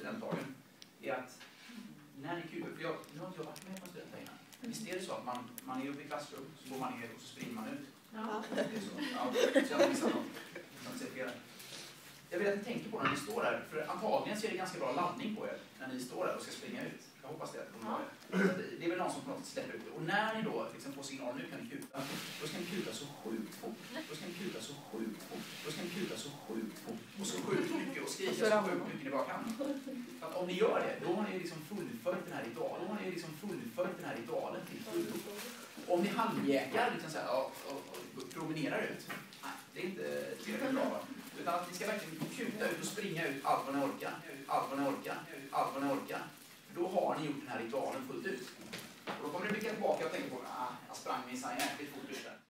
studentdagen är att när ni kutar, för nu har inte jag varit med på studenten innan. Visst är det så att man är uppe i klassrum, så går man ner och så springer man ut? Ja. Det är så. Ja, så jag har missat något. Jag vill att ni tänker på när ni står där, för antagligen så är det ganska bra laddning på er när ni står där och ska springa ut. Jag hoppas det. Det är väl någon som på något sätt släpper ut. Och när ni då liksom får signal, nu kan ni kuta, då ska ni kuta så sjukt fort. Då ska ni kuta så sjukt fort. Då ska ni kuta så sjukt fort. Och så sjukt mycket och skrika så sjukt mycket ni bara kan. För att om ni gör det, då har ni liksom fullföljt den här ritualen. Då har ni liksom fullföljt den här ritualen till fullo. Om ni halvjäkar liksom så här, och promenerar ut, nej, det är inte tillräckligt bra. Utan att ni ska verkligen kuta ut och springa ut allt vad ni orkar. Allt vad ni orkar. Allt vad ni orkar. Då har ni gjort den här ritualen fullt ut. Och då kommer ni blicka tillbaka och tänka på jag sprang minsann jäkligt fort ut där.